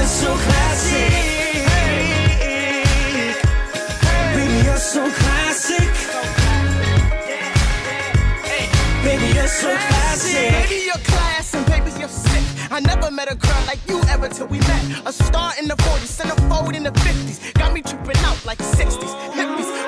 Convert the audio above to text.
you're so classic. Baby, you're so classic. Baby, you're so classic. Baby, you're class and baby, you're sick. I never met a girl like you ever till we met. A star in the 40s, centerfold in the 50s. Got me tripping out like 60s. Hippies.